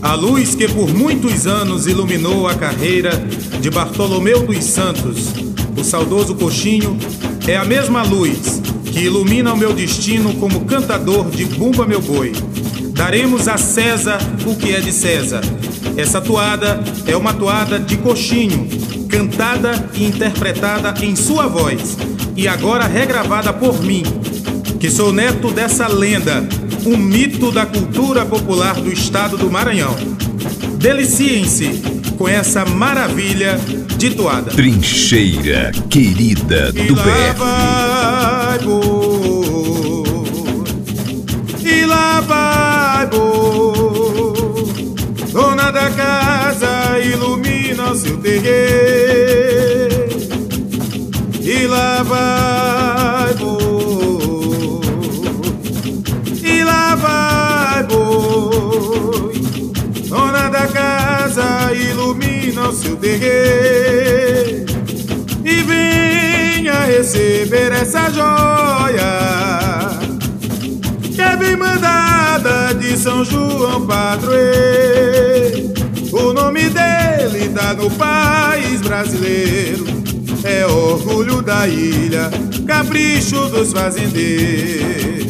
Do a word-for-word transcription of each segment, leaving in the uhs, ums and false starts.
A luz que por muitos anos iluminou a carreira de Bartolomeu dos Santos, o saudoso coxinho, é a mesma luz que ilumina o meu destino como cantador de Bumba Meu Boi. Daremos a César o que é de César. Essa toada é uma toada de coxinho, cantada e interpretada em sua voz, e agora regravada por mim, que sou neto dessa lenda, um mito da cultura popular do estado do Maranhão. Deliciem-se com essa maravilha de toada. Trincheira querida do E lá B F. vai boi, e lá vai boi, dona da casa ilumina o seu terreiro. E lá vai boi, e lá vai boi, dona da casa ilumina o seu terreiro. E venha receber essa joia que é bem mandada de São João Padroeiro. O nome dele tá no país brasileiro, é orgulho da ilha, capricho dos fazendeiros.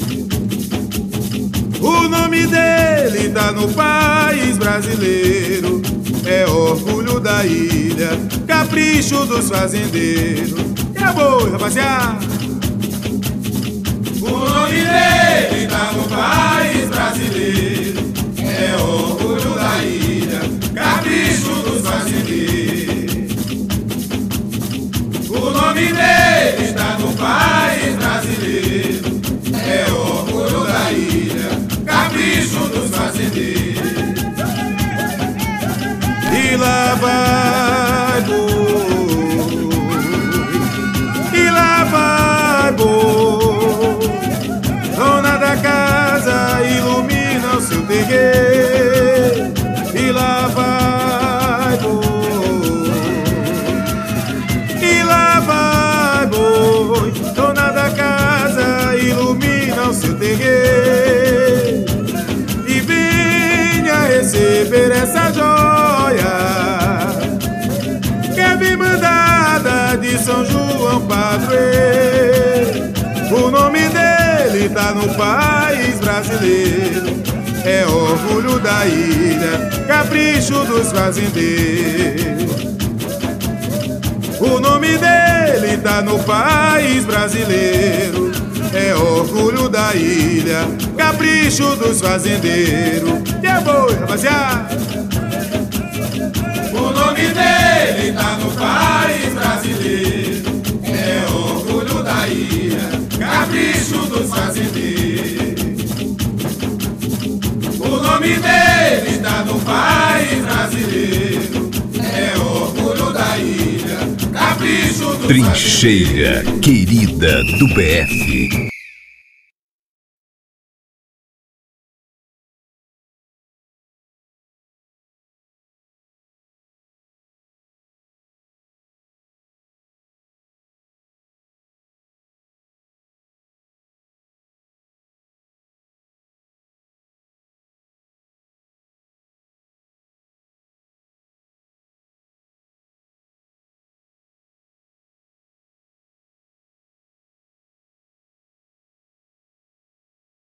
O nome dele tá no país brasileiro, é orgulho da ilha, capricho dos fazendeiros. E a boi, rapaziada! O nome dele tá no país brasileiro, é orgulho da ilha, capricho dos fazendeiros. O nome dele tá no país brasileiro, é orgulho da ilha, capricho dos fazendeiros. E lá vai boi, e lá vai boi, dona da casa ilumina o seu terreiro. E lá vai boi, e lá vai boi, dona da casa ilumina o seu terreiro. E venha receber essa joia que é bem mandada de São João Padroeiro. O nome dele tá no país brasileiro, é orgulho da ilha, capricho dos fazendeiros. O nome dele tá no país brasileiro, é orgulho da ilha, capricho dos fazendeiros. E é boi, rapaziada! O nome dele tá no país brasileiro, é orgulho da ilha, capricho dos fazendeiros. O nome dele tá no país brasileiro, é orgulho da ilha, capricho dos Trincheira querida do B F.